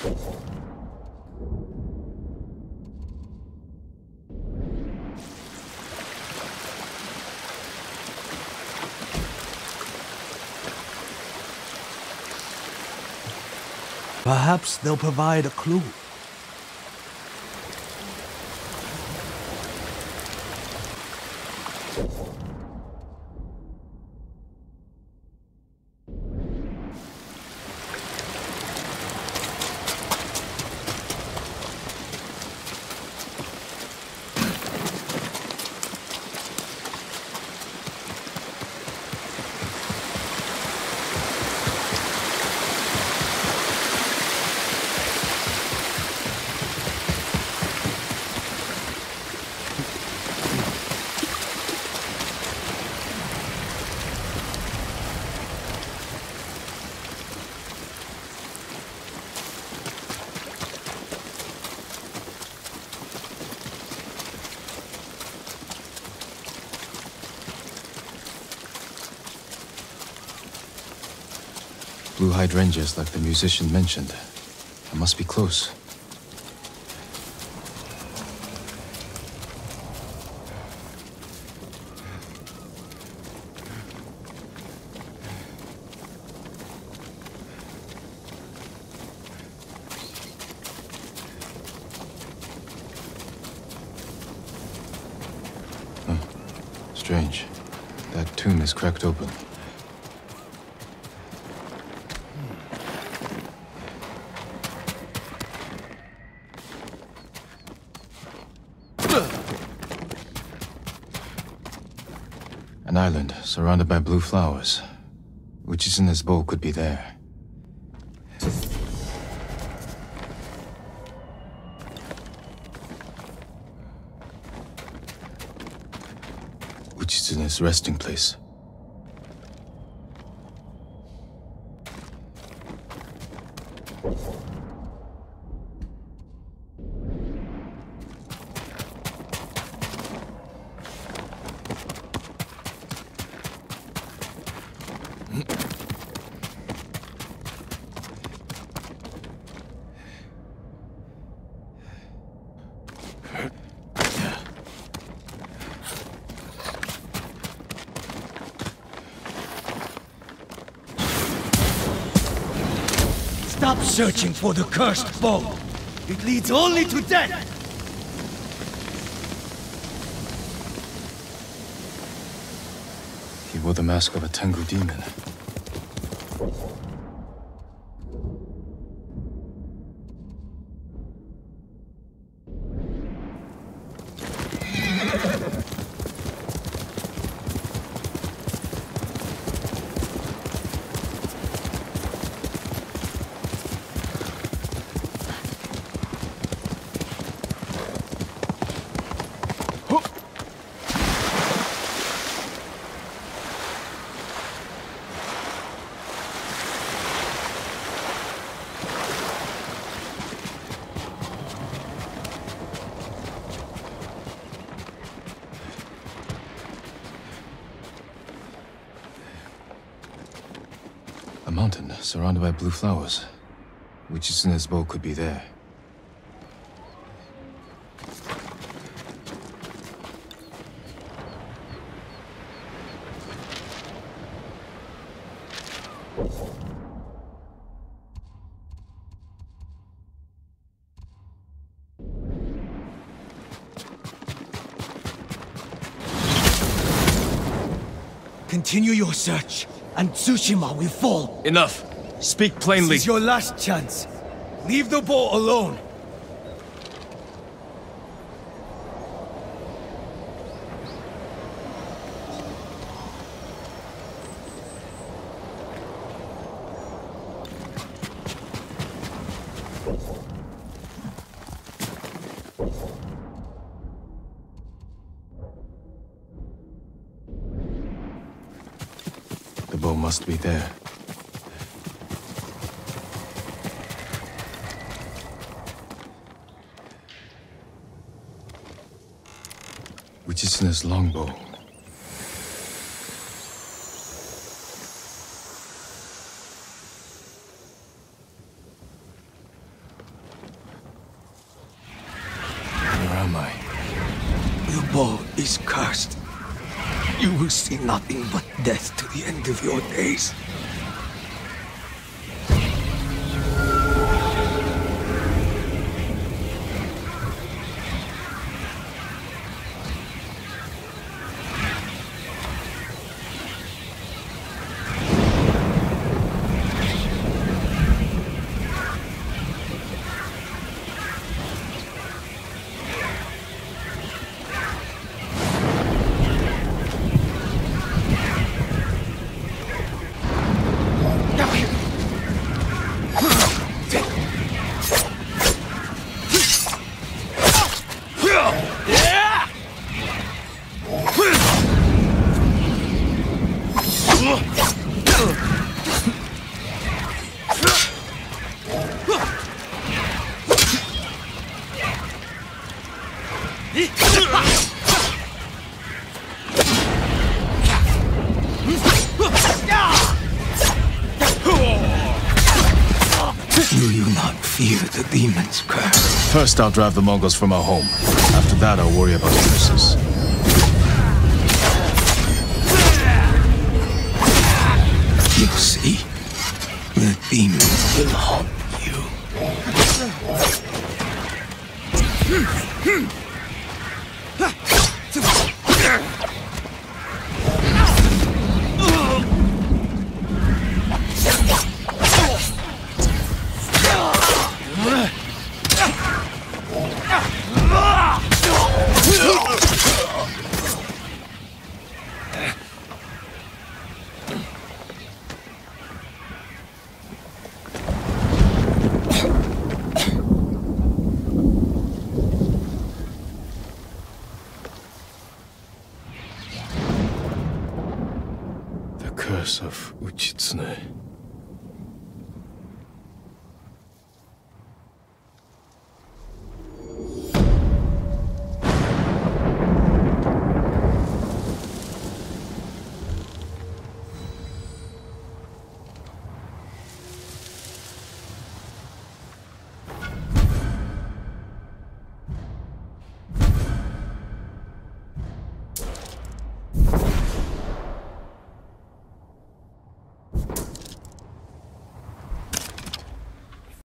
Perhaps they'll provide a clue. Blue hydrangeas like the musician mentioned. I must be close. Strange. That tomb is cracked open. An island surrounded by blue flowers. Witches in this bowl could be there. Witches in his resting place. Stop searching for the cursed bow. It leads only to death. He wore the mask of a Tengu demon. A mountain surrounded by blue flowers. Witches in his bowl could be there. Continue your search, and Tsushima will fall. Enough! Speak plainly. This is your last chance. Leave the boat alone. The bow must be there. Witches in his longbow. am I? Your bow is cursed. You will see nothing but death to the end of your days. Do you not fear the demon's curse? First, I'll drive the Mongols from our home. After that, I'll worry about curses. You see, the demons will haunt you. The curse of Uchitsune.